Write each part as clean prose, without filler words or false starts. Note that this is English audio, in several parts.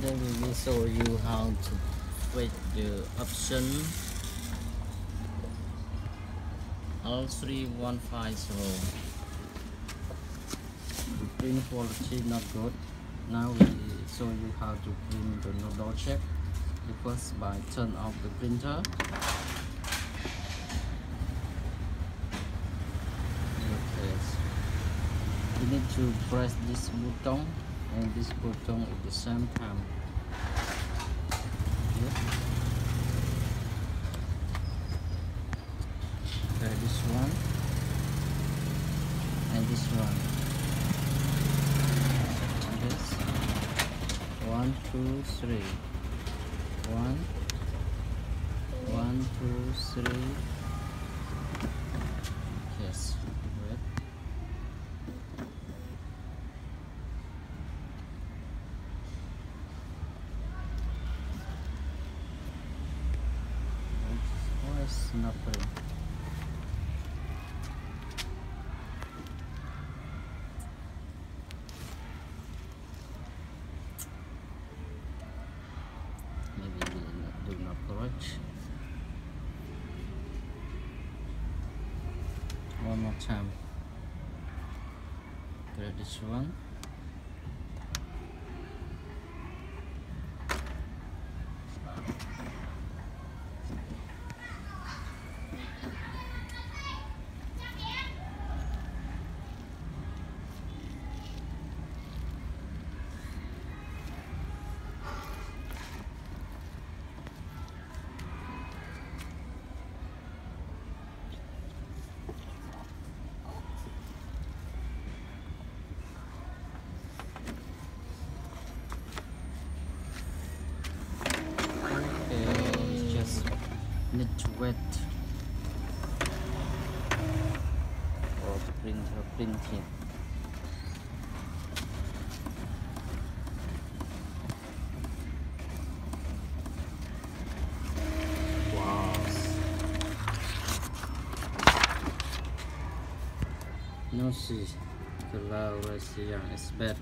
Today we will show you how to fit the Epson L3150. The print quality not good. Now we show you how to print the Nozzle Check. First, by turn off the printer. Okay. You need to press this button and this button at the same time. Okay, this one and this one. This 1, 2, 3. 1, 2, 3. Yes. Wait. Why is not putting? Do not correct. One more time. Grab this one. Need to wait for the printer printing. Wow. No, see, the color is bad.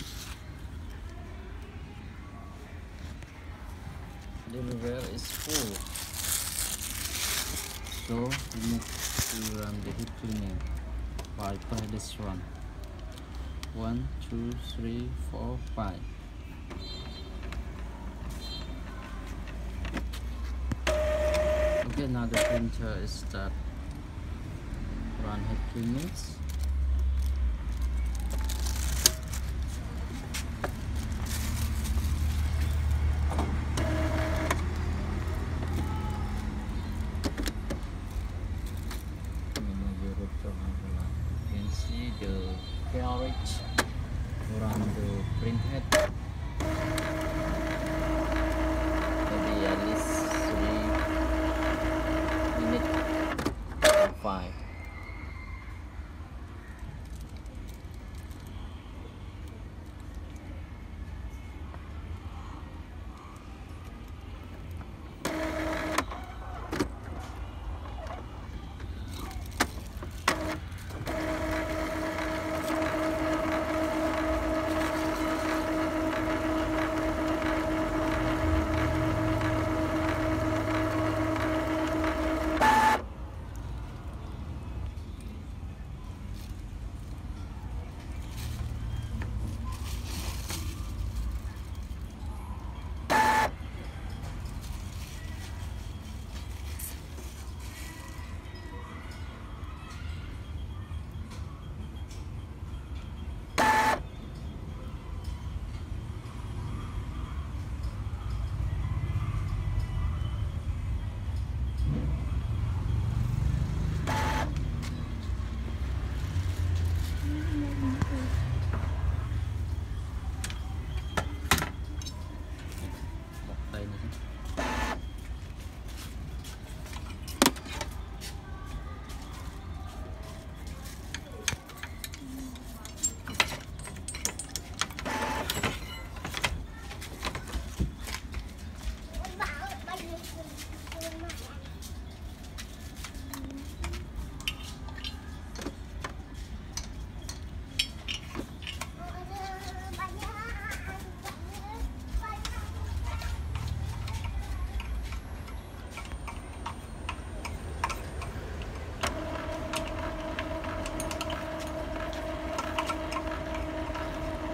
The level is full. So we need to run the deep cleaning by press this one. 1, 2, 3, 4, 5. Okay, now the printer is start run head cleanings. You can see the carriage around the print head. Maybe at least 3 minutes or 5.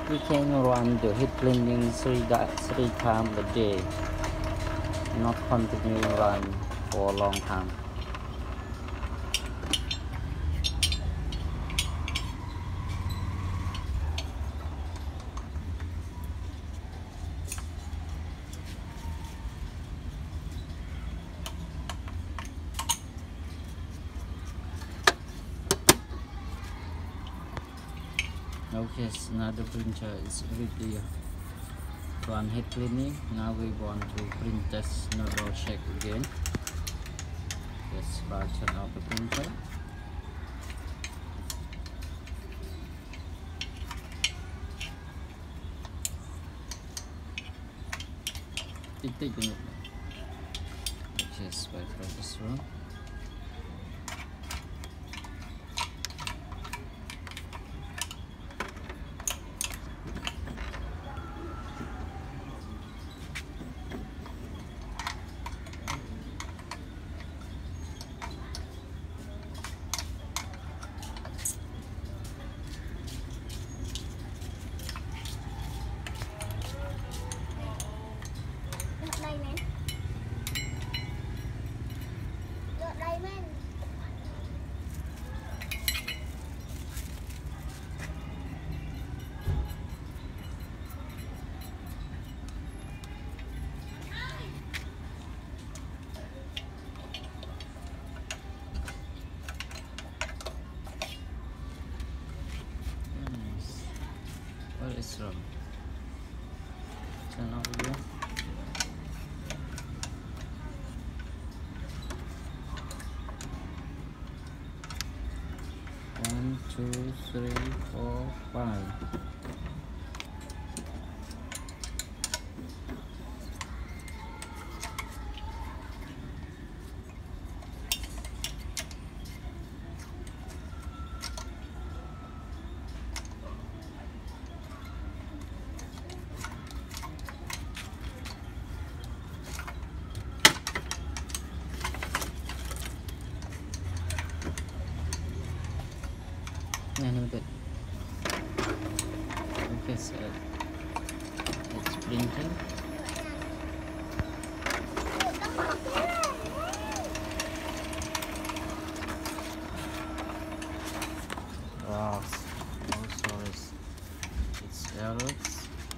We can run the heat cleaning three times a day, not continue run for a long time. Okay, so now the printer is ready to run head cleaning. Now we want to print this nozzle check again. Let's turn off the printer. Titik dulu. Okay, so I try this one. What is wrong? Turn off again. One, two, three, four, five. Good. Okay, so it's printing. Wow, also it's errors.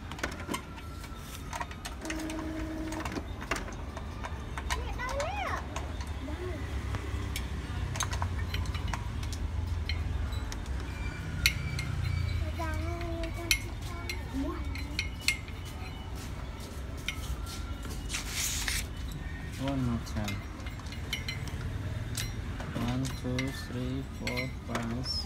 One more time. 1, 2, 3, 4, 5.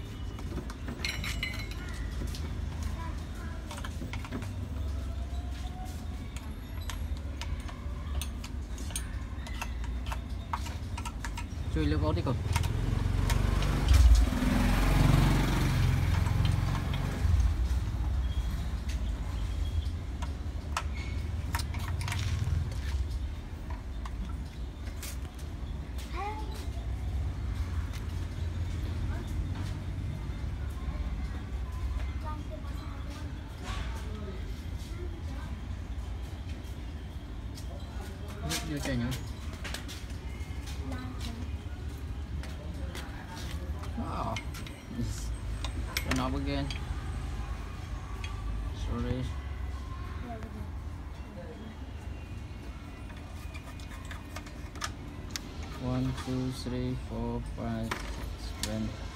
Chui leo có đi cột. Vô chơi nhỉ? Wow. Turn off again. Sorry. 1, 2, 3, 4, 5, 6, 7.